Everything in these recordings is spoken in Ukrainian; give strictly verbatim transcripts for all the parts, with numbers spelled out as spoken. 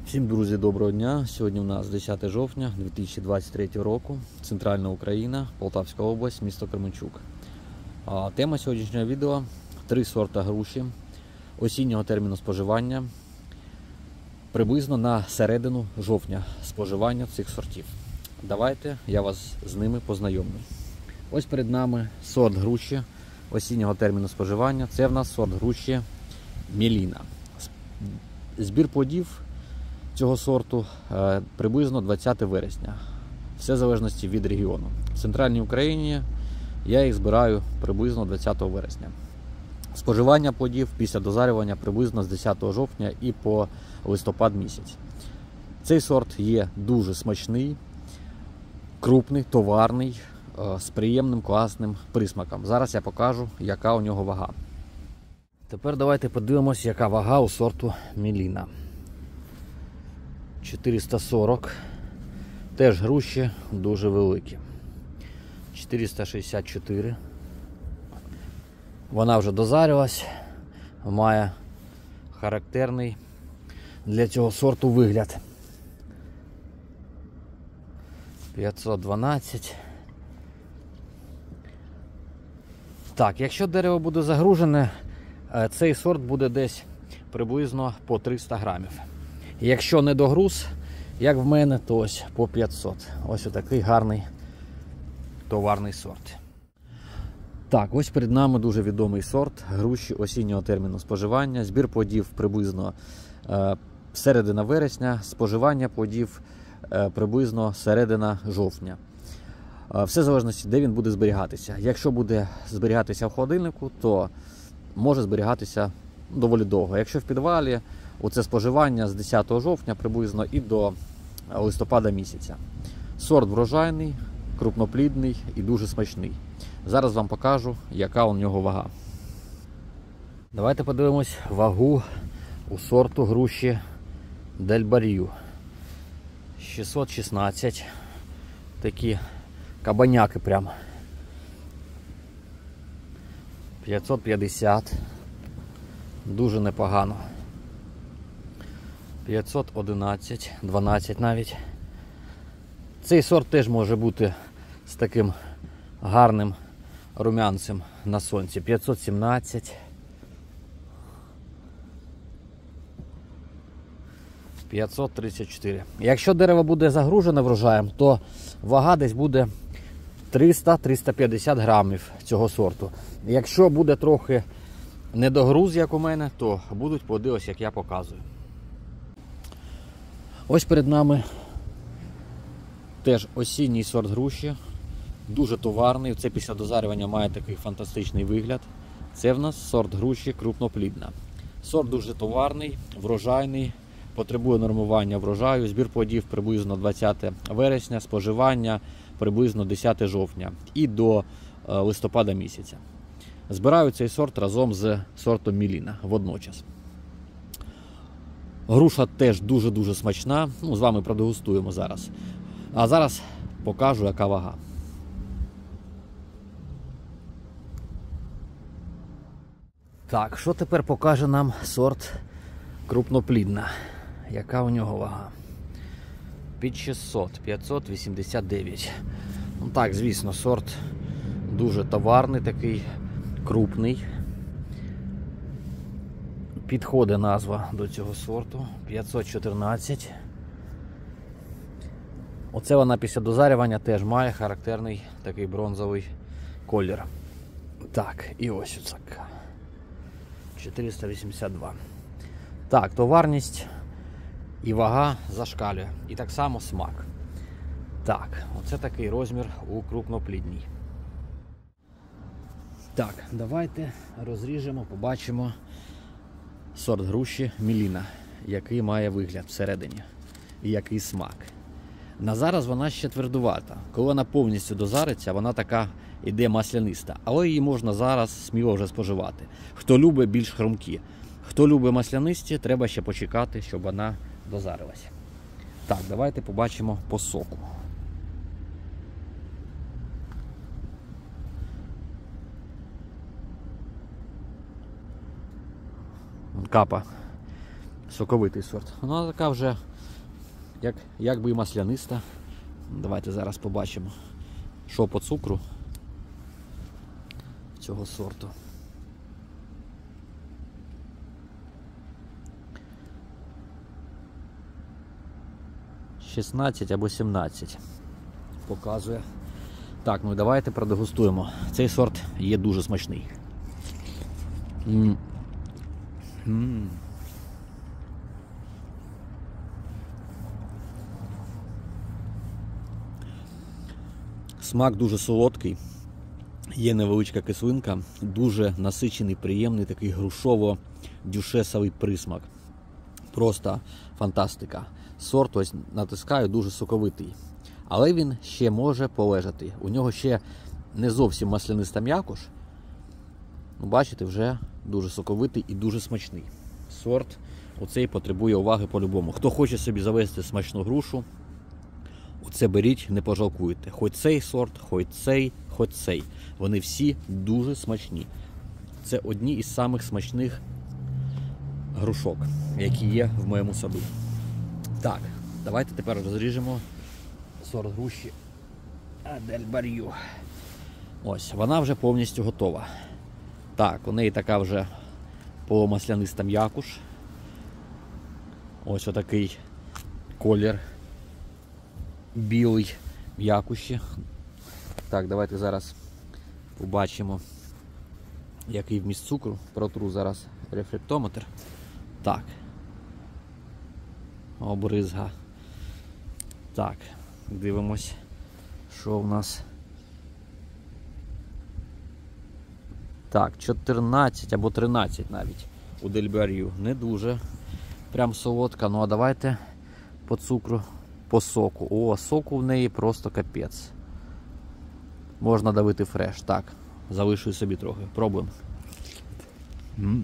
Всім, друзі, доброго дня! Сьогодні у нас десяте жовтня дві тисячі двадцять третього року, Центральна Україна, Полтавська область, місто Кременчук. А тема сьогоднішнього відео – три сорта груші осіннього терміну споживання, приблизно на середину жовтня споживання цих сортів. Давайте я вас з ними познайомлю. Ось перед нами сорт груші осіннього терміну споживання. Це в нас сорт груші Меліна. Збір плодів цього сорту е, приблизно двадцяте вересня. Все в залежності від регіону. В Центральній Україні я їх збираю приблизно двадцятого вересня. Споживання плодів після дозарювання приблизно з десятого жовтня і по листопад місяць. Цей сорт є дуже смачний, крупний, товарний, е, з приємним, класним присмаком. Зараз я покажу, яка у нього вага. Тепер давайте подивимось, яка вага у сорту Меліна. чотириста сорок. Теж груші дуже великі. чотириста шістдесят чотири. Вона вже дозарилась, має характерний для цього сорту вигляд. п'ятсот дванадцять. Так, якщо дерево буде загружене, цей сорт буде десь приблизно по триста грамів. Якщо не догруз, як в мене, то ось по п'ятсот. Ось отакий гарний товарний сорт. Так, ось перед нами дуже відомий сорт груші осіннього терміну споживання. Збір плодів приблизно е, середина вересня, споживання плодів е, приблизно середина жовтня. Е, все в залежності, де він буде зберігатися. Якщо буде зберігатися в холодильнику, то може зберігатися доволі довго. Якщо в підвалі, оце споживання з десятого жовтня приблизно і до листопада місяця. Сорт врожайний, крупноплідний і дуже смачний. Зараз вам покажу, яка у нього вага. Давайте подивимось вагу у сорту груші Дель Бар'ю. шістсот шістнадцять. Такі кабаняки прям. п'ятсот п'ятдесят. Дуже непогано. п'ятсот одинадцять, дванадцять навіть. Цей сорт теж може бути з таким гарним румянцем на сонці. п'ятсот сімнадцять. п'ятсот тридцять чотири. Якщо дерево буде загружене врожаєм, то вага десь буде триста — триста п'ятдесят грамів цього сорту. Якщо буде трохи недогруз, як у мене, то будуть плоди, ось як я показую. Ось перед нами теж осінній сорт груші. Дуже товарний. Це після дозарювання має такий фантастичний вигляд. Це в нас сорт груші крупноплідна. Сорт дуже товарний, врожайний, потребує нормування врожаю. Збір плодів приблизно двадцяте вересня, споживання приблизно десяте жовтня і до листопада місяця. Збираю цей сорт разом з сортом Меліна водночас. Груша теж дуже-дуже смачна. Ну, з вами продегустуємо зараз. А зараз покажу, яка вага. Так, що тепер покаже нам сорт крупноплідна? Яка у нього вага? Під шістсот, п'ятсот вісімдесят дев'ять. Ну так, звісно, сорт дуже товарний, такий крупний. Підходить назва до цього сорту. п'ятсот чотирнадцять. Оце вона після дозарювання теж має характерний такий бронзовий колір. Так, і ось оцяка. чотириста вісімдесят два. Так, товарність і вага зашкалює. І так само смак. Так, оце такий розмір у крупноплідній. Так, давайте розріжемо, побачимо сорт груші Меліна, який має вигляд всередині і який смак. На зараз вона ще твердувата. Коли вона повністю дозариться, вона така іде масляниста. Але її можна зараз сміло вже споживати. Хто любить більш хрумкі. Хто любить маслянисті, треба ще почекати, щоб вона дозарилась. Так, давайте побачимо по соку. Капа. Соковитий сорт. Вона така вже як, як би і масляниста. Давайте зараз побачимо, що по цукру цього сорту. шістнадцять або сімнадцять показує. Так, ну давайте продегустуємо. Цей сорт є дуже смачний. М -м. Смак дуже солодкий, є невеличка кислинка, дуже насичений, приємний такий грушово-дюшесовий присмак. Просто фантастика. Сорт, ось натискаю, дуже соковитий. Але він ще може полежати. У нього ще не зовсім масляниста м'якош. Ну, бачите, вже дуже соковитий і дуже смачний. Сорт оцей потребує уваги по-любому. Хто хоче собі завести смачну грушу, оце беріть, не пожалкуєте. Хоч цей сорт, хоч цей, хоч цей. Вони всі дуже смачні. Це одні із самих смачних грушок, які є в моєму саду. Так, давайте тепер розріжемо сорт груші Адельбар'ю. Ось, вона вже повністю готова. Так, у неї така вже полумасляниста м'якуш. Ось отакий колір білий м'якуші. Так, давайте зараз побачимо, який вміст цукру. Протру зараз рефрактометр. Так. Обризга. Так, дивимось, що в нас. Так, чотирнадцять або тринадцять навіть у Дельбар'ю. Не дуже прям солодка. Ну а давайте по цукру, по соку. О, соку в неї просто капець. Можна давити фреш. Так, залишую собі трохи. Пробуємо. М-м.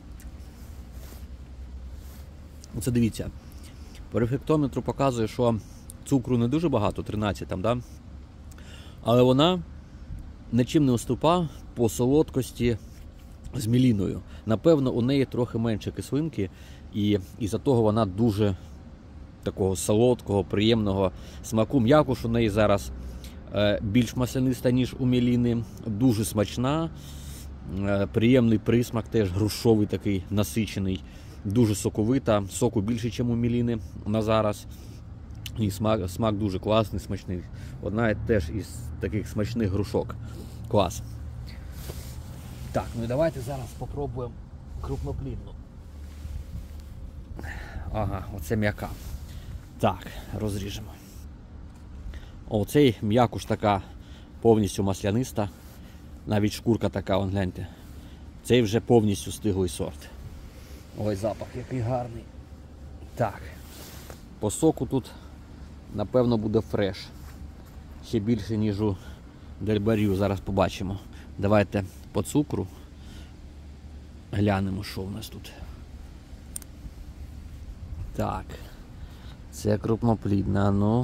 Оце дивіться. По рефлектометру показує, що цукру не дуже багато, тринадцять там, да? Але вона нічим не уступа по солодкості з міліною. Напевно, у неї трохи менше кислинки, і із-за того вона дуже такого солодкого, приємного смаку. М'якуш у неї зараз е, більш масляниста, ніж у міліни. Дуже смачна, е, приємний присмак, теж грушовий такий, насичений. Дуже соковита, соку більше, ніж у міліни на зараз. І смак, смак дуже класний, смачний. Одна теж із таких смачних грушок. Клас. Так, ну і давайте зараз спробуємо крупноплідну. Ага, оце м'яка. Так, розріжемо. Оцей м'якуш така повністю масляниста. Навіть шкурка така, вон гляньте. Цей вже повністю стиглий сорт. Ой, запах який гарний. Так. По соку тут, напевно, буде фреш. Ще більше, ніж у Дельбар'ю. Зараз побачимо. Давайте по цукру глянемо, що в нас тут. Так. Це крупноплідна, ну.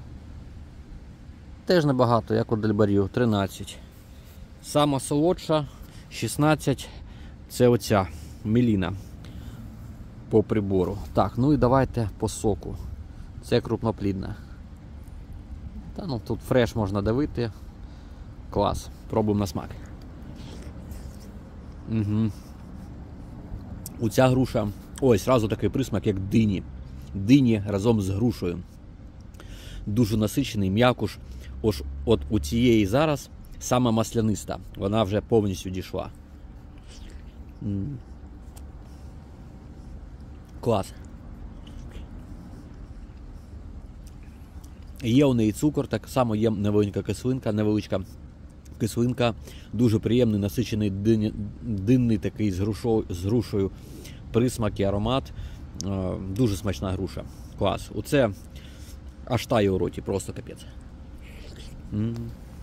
Теж небагато, як у Дельбар'ю. тринадцять. Сама солодша, шістнадцять. Це оця міліна. По прибору. Так, ну і давайте по соку. Це крупноплідна. Та ну тут фреш можна давити. Клас. Пробуємо на смак. Угу. Оця груша. Ось, одразу такий присмак, як дині. Дині разом з грушею. Дуже насичений, м'якуш. Ось от у цієї зараз саме масляниста. Вона вже повністю дійшла. М. Клас. Є у неї цукор, так само є невеличка кислинка, невеличка кислинка, дуже приємний, насичений дин, динний такий з грушою, з грушею присмак і аромат. Дуже смачна груша. Клас. Оце аж тає у роті, просто капець. М-м.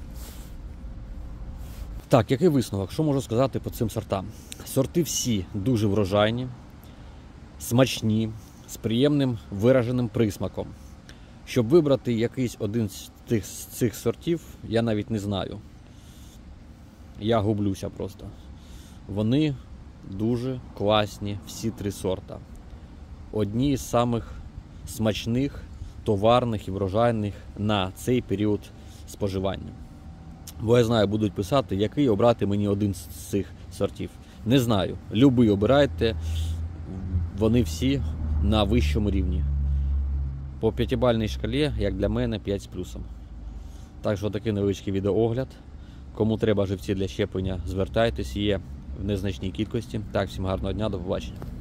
Так, який висновок? Що можу сказати по цим сортам? Сорти всі дуже врожайні, смачні, з приємним вираженим присмаком. Щоб вибрати якийсь один з тих, з цих сортів, я навіть не знаю. Я гублюся просто. Вони дуже класні, всі три сорта. Одні з самих смачних товарних і врожайних на цей період споживання. Бо я знаю, будуть писати, який обрати мені один з цих сортів. Не знаю. Любий обирайте, вони всі на вищому рівні. По п'ятибальній шкалі, як для мене, п'ять з плюсом. Так що такий невеличкий відеоогляд. Кому треба живці для щеплення, звертайтесь, є в незначній кількості. Так, всім гарного дня, до побачення.